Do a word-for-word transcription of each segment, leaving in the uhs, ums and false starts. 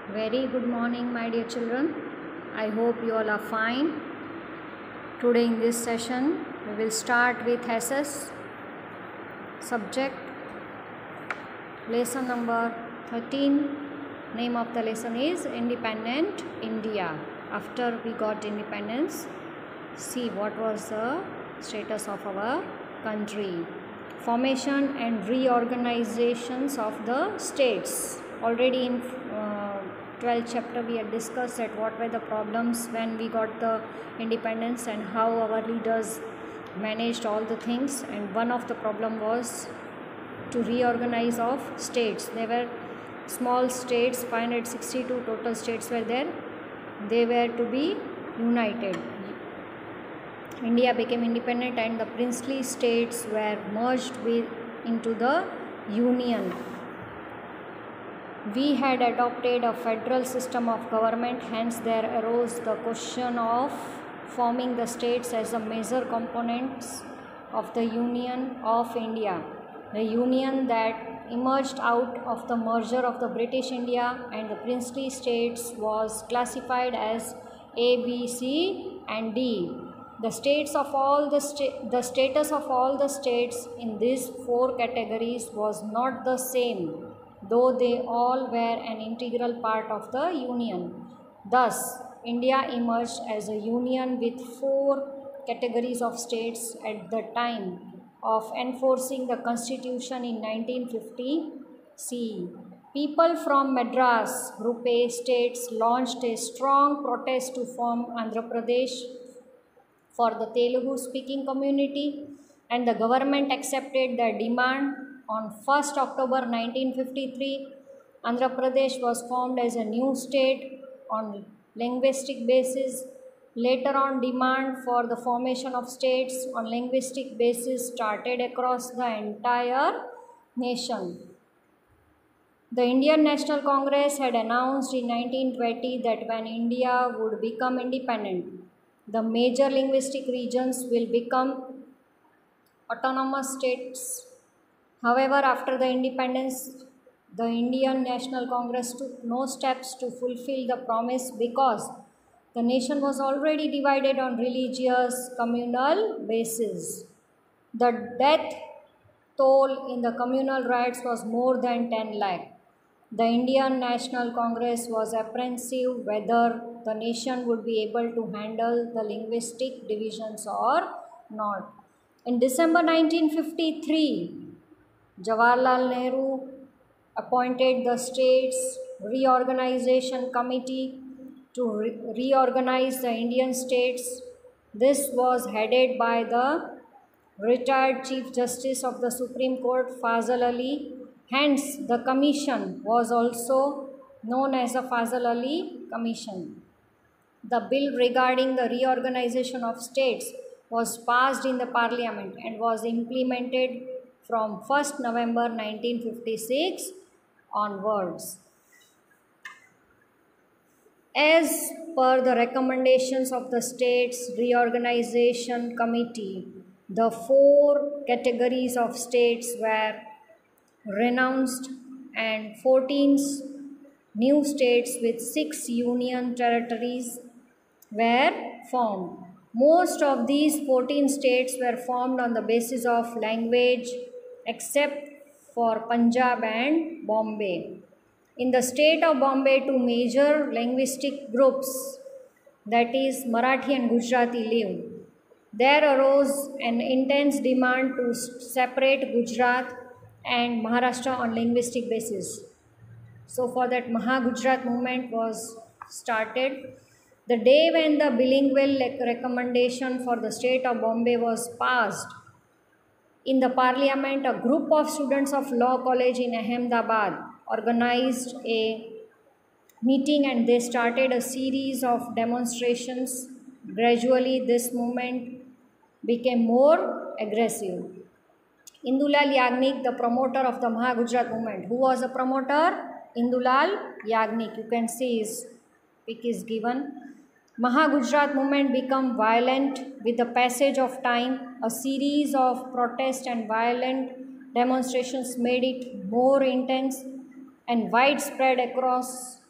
Very good morning, my dear children. I hope you all are fine. Today in this session, we will start with S S subject, lesson number thirteen. Name of the lesson is Independent India. After we got independence, see what was the status of our country. Formation and reorganizations of the states. Already in uh, twelfth chapter we had discussed that what were the problems when we got the independence and how our leaders managed all the things, and one of the problem was to reorganize of states. There were small states, five hundred sixty-two total states were there. They were to be united. India became independent and the princely states were merged with into the union. We had adopted a federal system of government, hence there arose the question of forming the states as the major components of the Union of India. The union that emerged out of the merger of the British India and the princely states was classified as A, B, C and D. The states of all the sta- the status of all the states in these four categories was not the same, though they all were an integral part of the union. Thus, India emerged as a union with four categories of states at the time of enforcing the constitution in nineteen fifty C. People from Madras Group A states launched a strong protest to form Andhra Pradesh for the Telugu speaking community, and the government accepted their demand. On first October nineteen fifty-three, Andhra Pradesh was formed as a new state on linguistic basis. Later on, demand for the formation of states on linguistic basis started across the entire nation. The Indian National Congress had announced in nineteen twenty that when India would become independent, the major linguistic regions will become autonomous states. However, after the independence, the Indian National Congress took no steps to fulfill the promise because the nation was already divided on religious communal basis. The death toll in the communal riots was more than ten lakh. The Indian National Congress was apprehensive whether the nation would be able to handle the linguistic divisions or not. In December nineteen fifty-three, Jawaharlal Nehru appointed the States Reorganization Committee to re- reorganize the Indian states. This was headed by the retired Chief Justice of the Supreme Court, Fazal Ali. Hence, the commission was also known as the Fazal Ali Commission. The bill regarding the reorganization of states was passed in the parliament and was implemented from first November nineteen fifty-six onwards. As per the recommendations of the States Reorganization Committee, the four categories of states were renounced and fourteen new states with six union territories were formed. Most of these fourteen states were formed on the basis of language except for Punjab and Bombay. In the state of Bombay, two major linguistic groups, that is Marathi and Gujarati, lived. There arose an intense demand to separate Gujarat and Maharashtra on linguistic basis. So for that, Maha-Gujarat movement was started. The day when the bilingual recommendation for the state of Bombay was passed in the parliament, a group of students of law college in Ahmedabad organized a meeting and they started a series of demonstrations. Gradually, this movement became more aggressive. Indulal Yagnik, the promoter of the Maha-Gujarat movement. Who was the promoter? Indulal Yagnik. You can see his pic is given. Maha-Gujarat movement became violent with the passage of time. A series of protests and violent demonstrations made it more intense and widespread across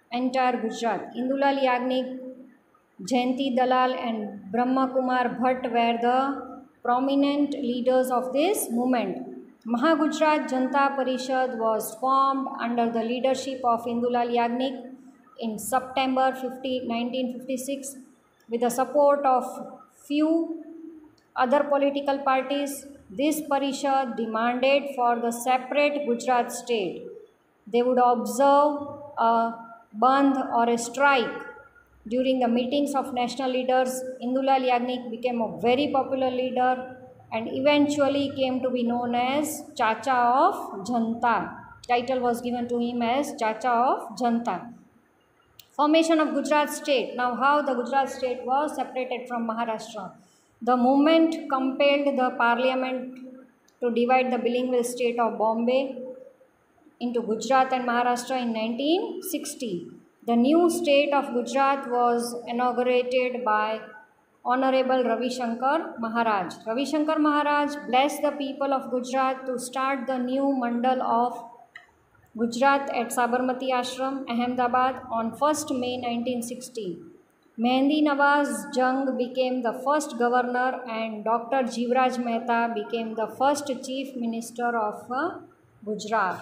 entire Gujarat. Indulal Yagnik, Jayanti Dalal and Brahma Kumar Bhatt were the prominent leaders of this movement. Mahagujarat Janata Parishad was formed under the leadership of Indulal Yagnik in September nineteen fifty-six with the support of few other political parties. This Parishad demanded for the separate Gujarat state. They would observe a bandh or a strike. During the meetings of national leaders, Indulal Yagnik became a very popular leader and eventually came to be known as Chacha of Janata. Title was given to him as Chacha of Janata. Formation of Gujarat state. Now how the Gujarat state was separated from Maharashtra. The movement compelled the parliament to divide the bilingual state of Bombay into Gujarat and Maharashtra in nineteen sixty. The new state of Gujarat was inaugurated by Honorable Ravi Shankar Maharaj. Ravi Shankar Maharaj blessed the people of Gujarat to start the new Mandal of Gujarat at Sabarmati Ashram, Ahmedabad on first May nineteen sixty. Mehndi Nawaz Jung became the first governor and Doctor Jivraj Mehta became the first chief minister of uh, Gujarat.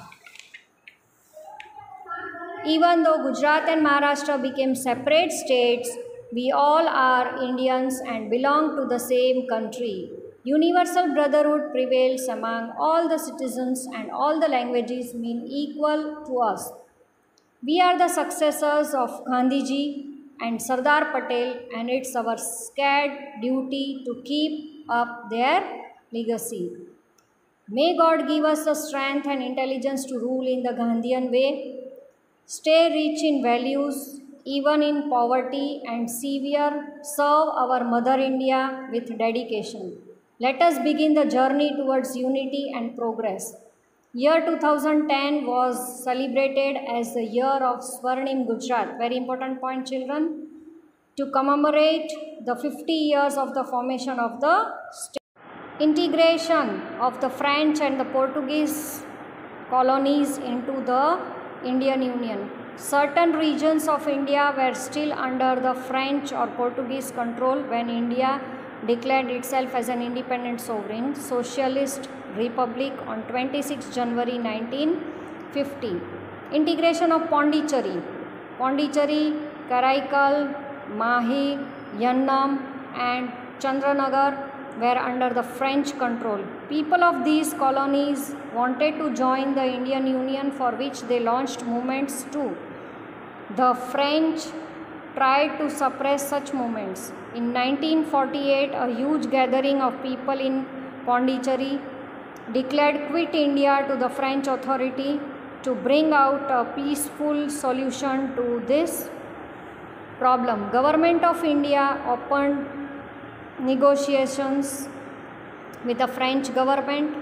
Even though Gujarat and Maharashtra became separate states, we all are Indians and belong to the same country. Universal brotherhood prevails among all the citizens and all the languages mean equal to us. We are the successors of Gandhiji and Sardar Patel and it's our scared duty to keep up their legacy. May God give us the strength and intelligence to rule in the Gandhian way. Stay rich in values, even in poverty and severe, serve our Mother India with dedication. Let us begin the journey towards unity and progress. Year two thousand ten was celebrated as the year of Swarnim Gujarat. Very important point, children. To commemorate the fifty years of the formation of the state. Integration of the French and the Portuguese colonies into the Indian Union. Certain regions of India were still under the French or Portuguese control when India declared itself as an independent sovereign socialist republic on twenty-sixth January nineteen fifty. Integration of Pondicherry. Pondicherry, Karaikal, Mahi, Yannam and Chandranagar were under the French control. People of these colonies wanted to join the Indian Union, for which they launched movements too. The French tried to suppress such movements. In nineteen forty-eight, a huge gathering of people in Pondicherry declared quit India to the French authority to bring out a peaceful solution to this problem. Government of India opened negotiations with the French government.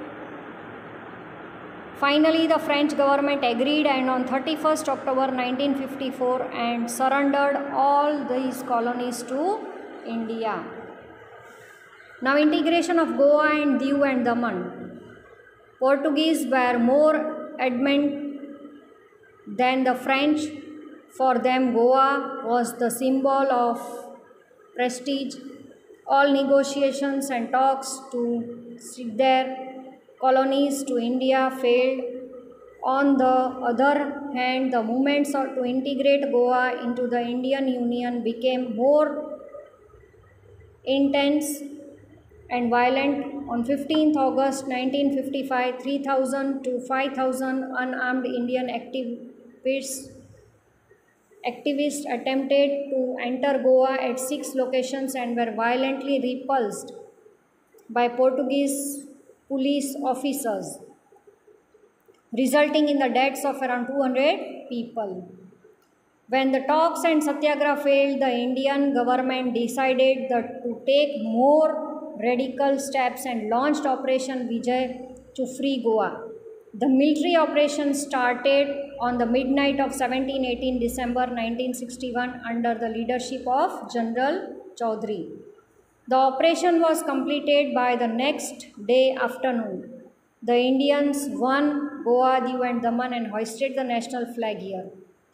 Finally, the French government agreed and on thirty-first October nineteen fifty-four and surrendered all these colonies to India. Now, integration of Goa and Diu and Daman. Portuguese were more adamant than the French. For them, Goa was the symbol of prestige. All negotiations and talks to cede their colonies to India failed. On the other hand, the movements to integrate Goa into the Indian Union became more intense and violent. On fifteenth August nineteen fifty-five, three thousand to five thousand unarmed Indian activists Activists attempted to enter Goa at six locations and were violently repulsed by Portuguese police officers, resulting in the deaths of around two hundred people. When the talks and satyagraha failed, the Indian government decided that to take more radical steps and launched Operation Vijay to free Goa. The military operation started on the midnight of seventeen eighteen December nineteen sixty-one under the leadership of General Chaudhary. The operation was completed by the next day afternoon. The Indians won Goa, Diu and Daman and hoisted the national flag here.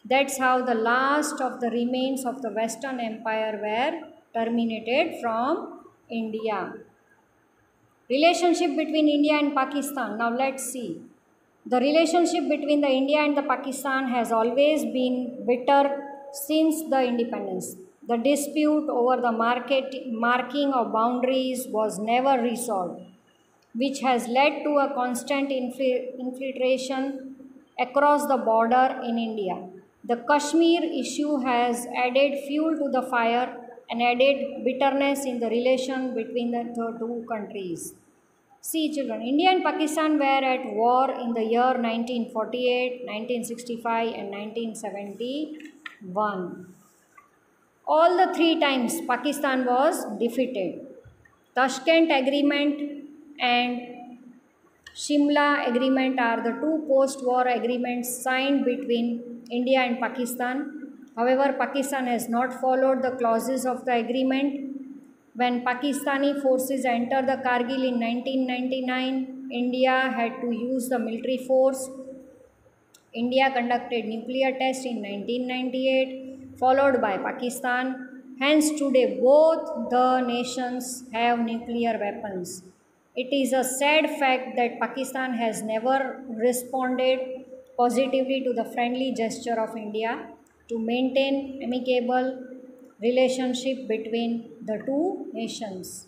That's how the last of the remains of the Western Empire were terminated from India. Relationship between India and Pakistan. Now let's see. The relationship between the India and the Pakistan has always been bitter since the independence. The dispute over the market, marking of boundaries was never resolved, which has led to a constant infl- infiltration across the border in India. The Kashmir issue has added fuel to the fire and added bitterness in the relation between the two countries. See, children, India and Pakistan were at war in the year nineteen forty-eight, nineteen sixty-five, and nineteen seventy-one. All the three times Pakistan was defeated. Tashkent Agreement and Shimla Agreement are the two post-war agreements signed between India and Pakistan. However, Pakistan has not followed the clauses of the agreement. When Pakistani forces entered the Kargil in nineteen ninety-nine, India had to use the military force. India conducted nuclear tests in nineteen ninety-eight, followed by Pakistan. Hence, today both the nations have nuclear weapons. It is a sad fact that Pakistan has never responded positively to the friendly gesture of India to maintain amicable relationship between the two nations.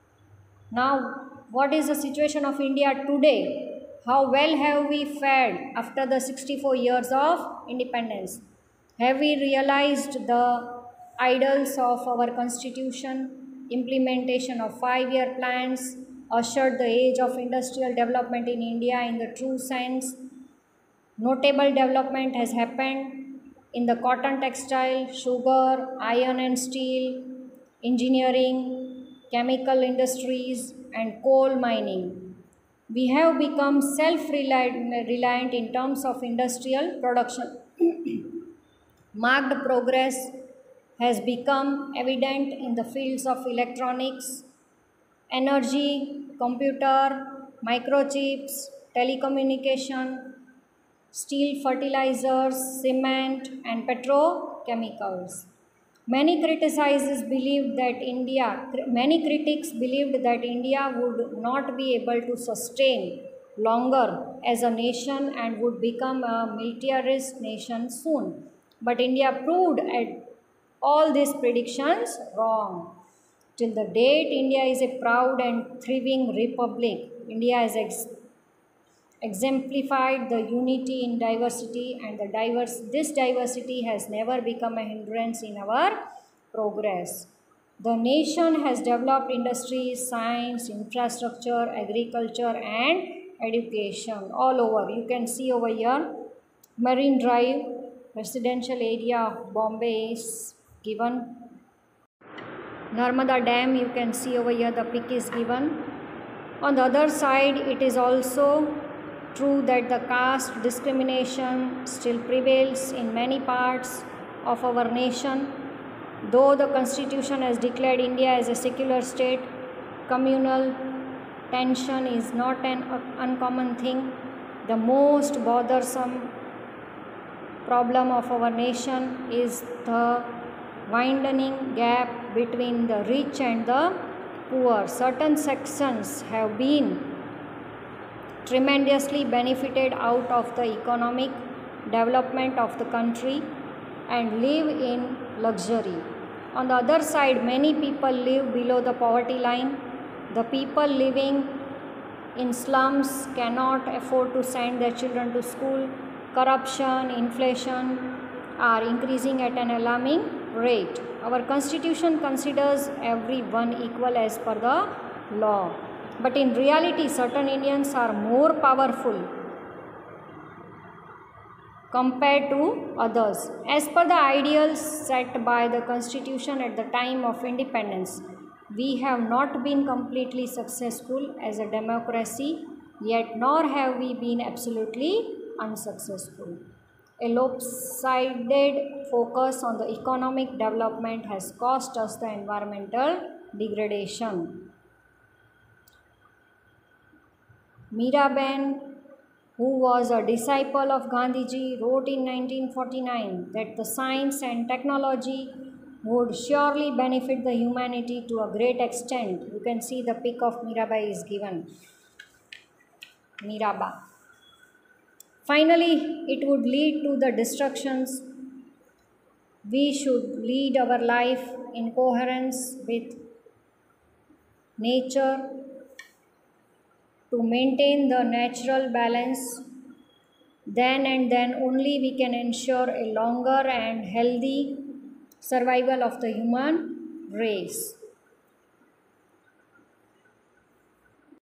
Now, what is the situation of India today? How well have we fared after the sixty-four years of independence? Have we realized the ideals of our constitution, implementation of five-year plans, ushered the age of industrial development in India in the true sense? Notable development has happened in the cotton textile, sugar, iron and steel, engineering, chemical industries, and coal mining. We have become self-reliant in terms of industrial production. Marked progress has become evident in the fields of electronics, energy, computer, microchips, telecommunication, steel fertilizers, cement, and petrochemicals. Many criticizers believed that India, many critics believed that India would not be able to sustain longer as a nation and would become a militarist nation soon. But India proved at all these predictions wrong. Till the date, India is a proud and thriving republic. India has ex- exemplified the unity in diversity, and the diverse, this diversity has never become a hindrance in our progress. The nation has developed industries, science, infrastructure, agriculture, and education all over. You can see over here, Marine Drive, residential area of Bombay is given. Narmada Dam, you can see over here, the pic is given. On the other side, it is also true that the caste discrimination still prevails in many parts of our nation. Though the constitution has declared India as a secular state, communal tension is not an uncommon thing. The most bothersome problem of our nation is the widening gap between the rich and the poor. Certain sections have been tremendously benefited out of the economic development of the country and live in luxury. On the other side, many people live below the poverty line. The people living in slums cannot afford to send their children to school. Corruption, inflation are increasing at an alarming rate. Our constitution considers everyone equal as per the law. But in reality, certain Indians are more powerful compared to others. As per the ideals set by the constitution at the time of independence, we have not been completely successful as a democracy, yet nor have we been absolutely unsuccessful. A lopsided focus on the economic development has caused us the environmental degradation. Miraben who was a disciple of Gandhiji, wrote in nineteen forty-nine that the science and technology would surely benefit the humanity to a great extent. You can see the pic of Mirabai is given. Miraba. Finally, it would lead to the destructions. We should lead our life in coherence with nature to maintain the natural balance. Then and then only we can ensure a longer and healthy survival of the human race.